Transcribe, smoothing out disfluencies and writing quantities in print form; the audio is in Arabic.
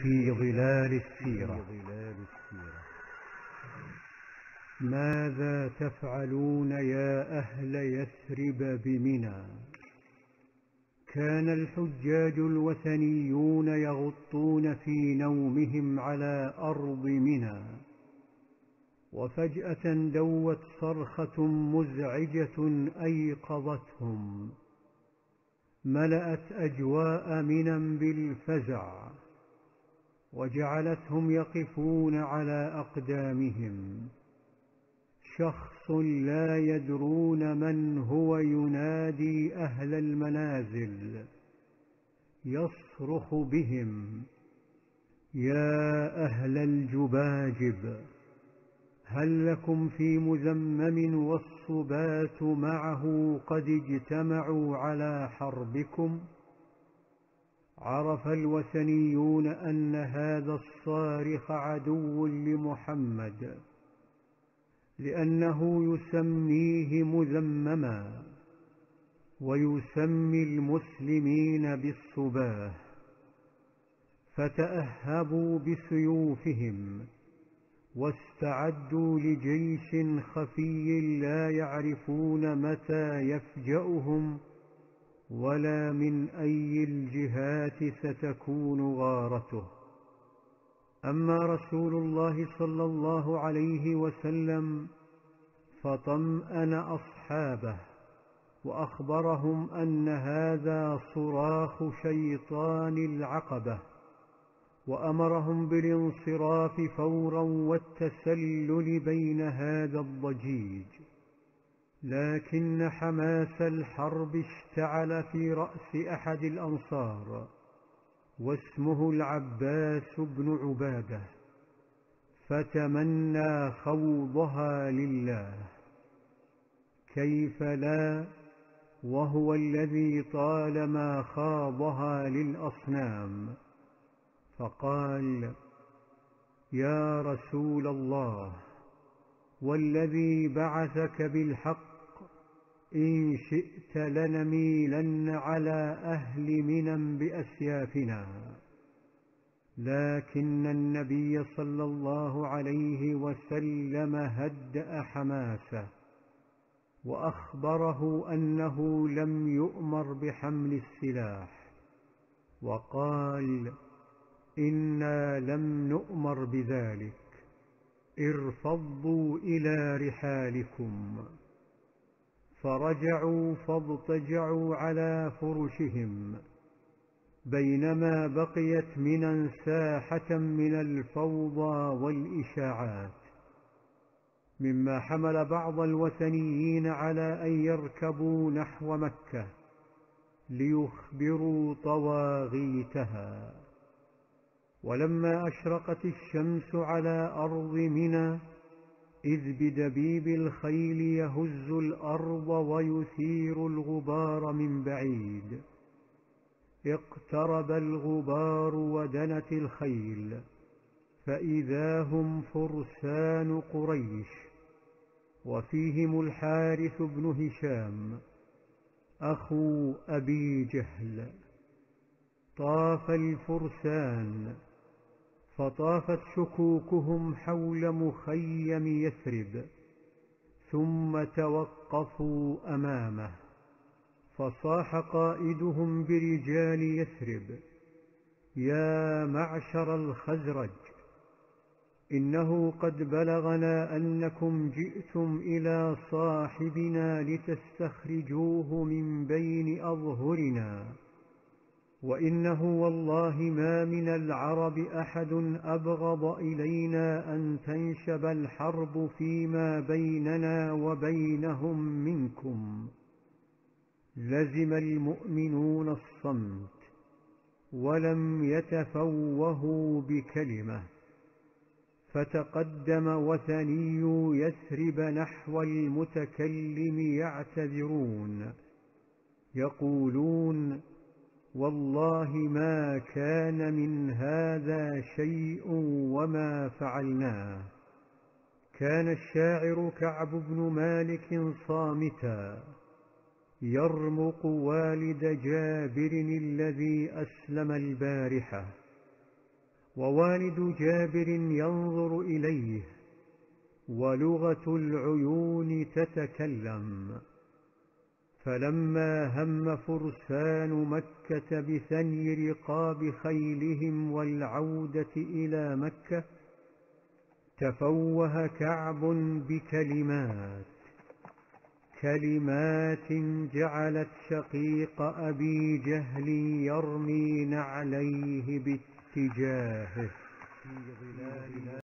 في ظلال السيرة. ماذا تفعلون يا أهل يثرب بمنى؟ كان الحجاج الوثنيون يغطون في نومهم على أرض منى، وفجأة دوت صرخة مزعجة أيقظتهم، ملأت أجواء منى بالفزع، وجعلتهم يقفون على أقدامهم. شخص لا يدرون من هو ينادي أهل المنازل، يصرخ بهم: يا أهل الجباجب، هل لكم في مذمم والصبات معه قد اجتمعوا على حربكم؟ عرف الوثنيون أن هذا الصارخ عدو لمحمد، لأنه يسميه مذمما، ويسمي المسلمين بالصباه، فتأهبوا بسيوفهم، واستعدوا لجيش خفي لا يعرفون متى يفجأهم ولا من أي الجهات ستكون غارته. أما رسول الله صلى الله عليه وسلم فطمأن أصحابه، وأخبرهم أن هذا صراخ شيطان العقبة، وأمرهم بالانصراف فورا والتسلل بين هذا الضجيج. لكن حماس الحرب اشتعل في رأس أحد الأنصار، واسمه العباس بن عبادة، فتمنى خوضها لله. كيف لا، وهو الذي طالما خاضها للأصنام. فقال: يا رسول الله، والذي بعثك بالحق، إن شئت لنميلن على أهل منى بأسيافنا. لكن النبي صلى الله عليه وسلم هدأ حماسه، وأخبره أنه لم يؤمر بحمل السلاح، وقال: إنا لم نؤمر بذلك، ارفضوا إلى رحالكم. فرجعوا فاضطجعوا على فرشهم، بينما بقيت منى ساحة من الفوضى والإشاعات، مما حمل بعض الوثنيين على أن يركبوا نحو مكة ليخبروا طواغيتها. ولما أشرقت الشمس على أرض منى، إذ بدبيب الخيل يهز الأرض ويثير الغبار من بعيد. اقترب الغبار ودنت الخيل، فإذا هم فرسان قريش، وفيهم الحارث بن هشام أخو أبي جهل. طاف الفرسان، فطافت شكوكهم حول مخيم يثرب، ثم توقفوا أمامه، فصاح قائدهم برجال يثرب: يا معشر الخزرج، إنه قد بلغنا أنكم جئتم إلى صاحبنا لتستخرجوه من بين أظهرنا، وإنه والله ما من العرب أحد أبغض إلينا أن تنشب الحرب فيما بيننا وبينهم منكم. لزم المؤمنون الصمت، ولم يتفوهوا بكلمة. فتقدم وثني يثرب نحو المتكلم يعتذرون، يقولون: والله ما كان من هذا شيء وما فعلناه. كان الشاعر كعب بن مالك صامتا، يرمق والد جابر الذي أسلم البارحة، ووالد جابر ينظر إليه، ولغة العيون تتكلم. فلما هم فرسان مكة بثني رقاب خيلهم والعودة إلى مكة، تفوه كعب كلمات جعلت شقيق أبي جهل يرمي نعليه باتجاهه في ظلال